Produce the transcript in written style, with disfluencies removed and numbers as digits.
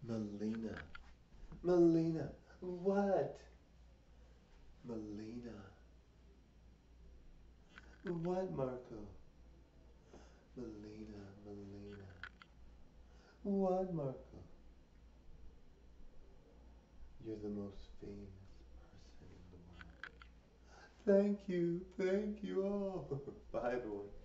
Melina. Melina. What? Melina. What, Marco? Melina, Melina. What, Marco? You're the most famous person in the world. Thank you. Oh. Bye, everyone.